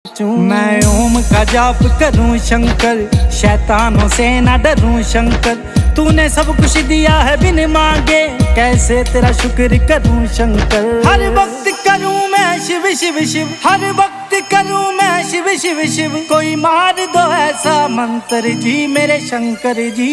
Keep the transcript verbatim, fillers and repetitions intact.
मैं ओम का जाप करूं शंकर, शैतानों से न डरूं शंकर। तूने सब कुछ दिया है बिन मांगे, कैसे तेरा शुक्र करूं शंकर। हर वक्त करूं मैं शिव शिव शिव, हर वक्त करूं मैं शिव शिव शिव। कोई मार दो ऐसा मंत्र जी मेरे शंकर जी।